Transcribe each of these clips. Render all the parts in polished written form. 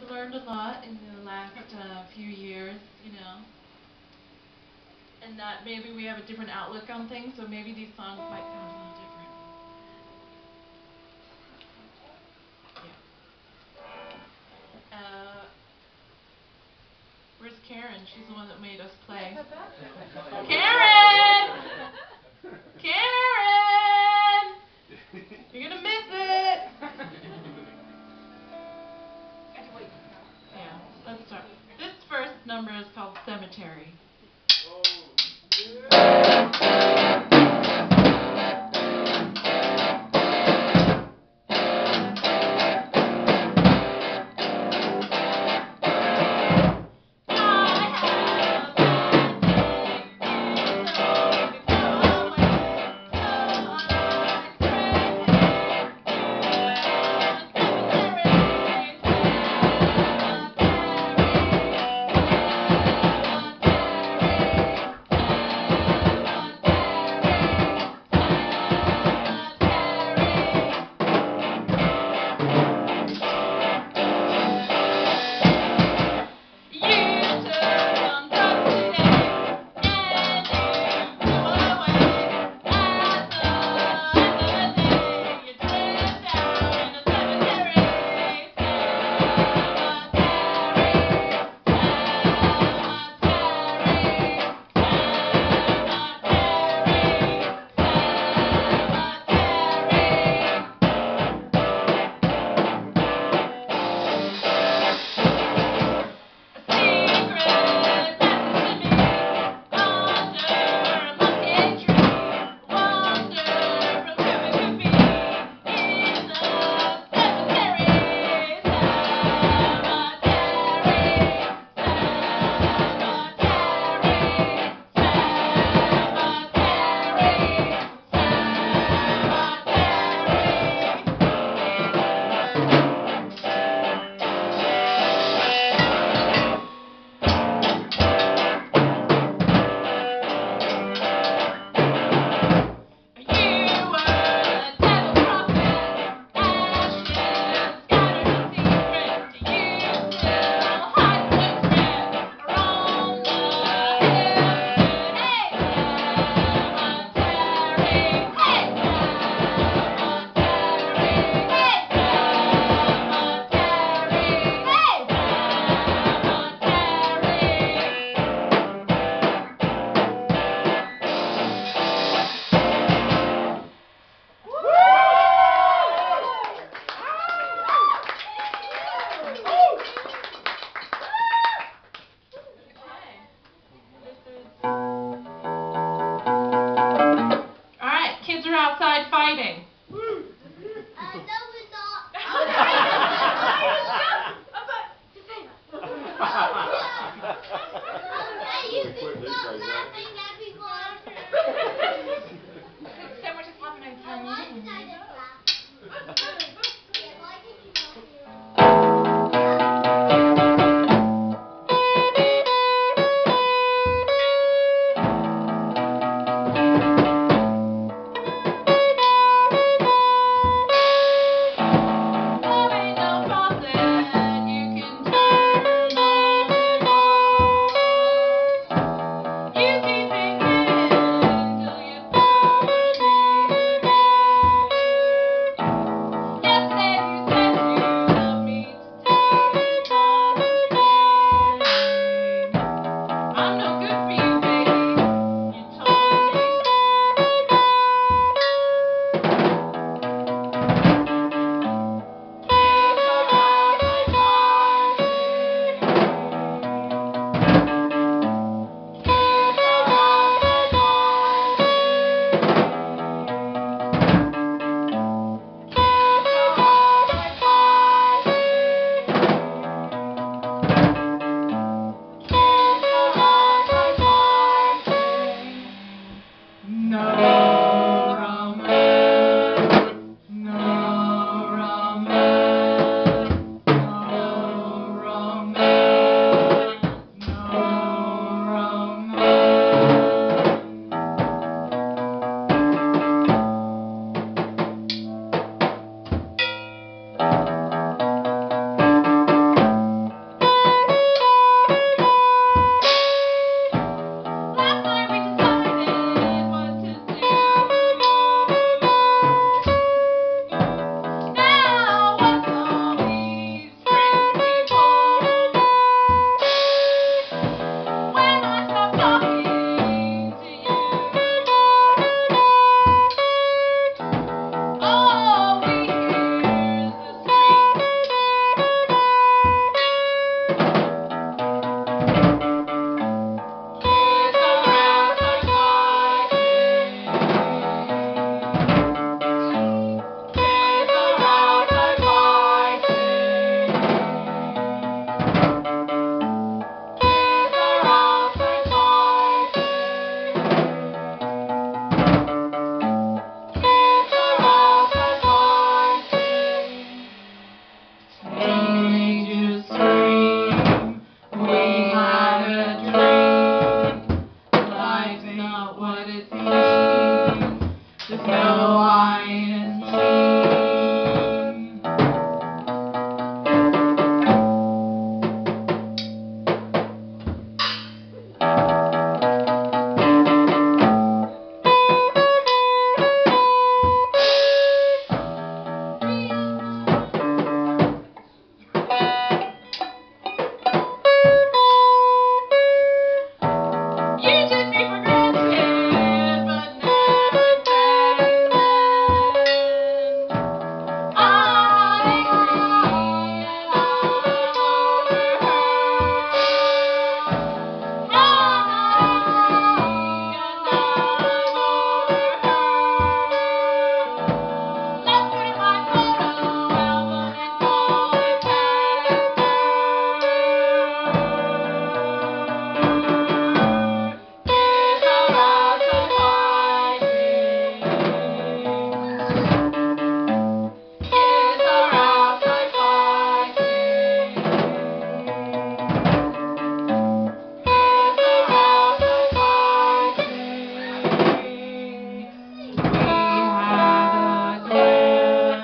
We've learned a lot in the last few years, you know, and that maybe we have a different outlook on things, so maybe these songs might sound a little different. Yeah. Where's Karen? She's the one that made us play. Karen! Karen! You're gonna miss it! Yeah, let's start. This first number is called Cemetery. Kids are outside fighting. No, we're not. You can stop laughing at people. So much has happened in 10 minutes.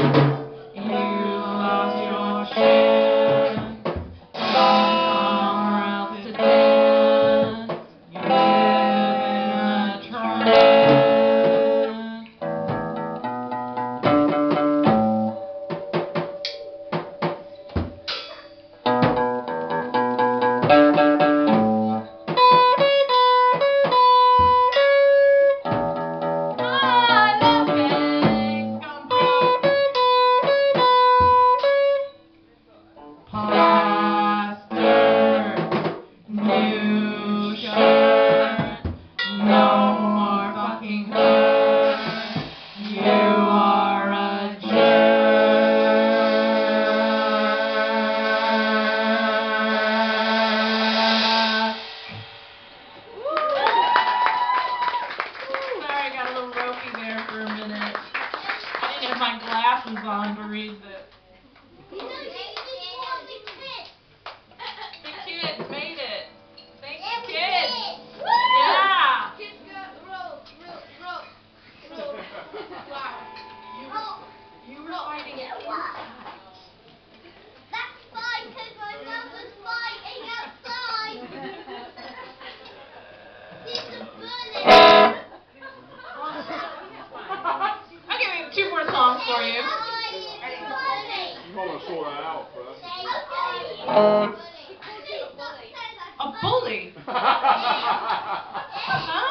You lost your chance. Somewhere else to dance. You live in a trance. Plaster, new shirt, no more fucking hurt. You are a jerk. Sorry, I got a little ropey there for a minute. I didn't have my glasses on to read this. You know, you just want the kids. The kids made it. Thank Yeah, you, we kids. did. Yeah. Kids got rope. Wow. You were fighting it. That's fine, because my mum was fighting outside. She's a bully. I'll give you 2 more songs for you. I'm a bully. You want to sort that out first. A bully? Huh?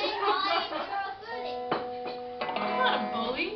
I'm not a bully.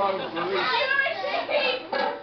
was great. I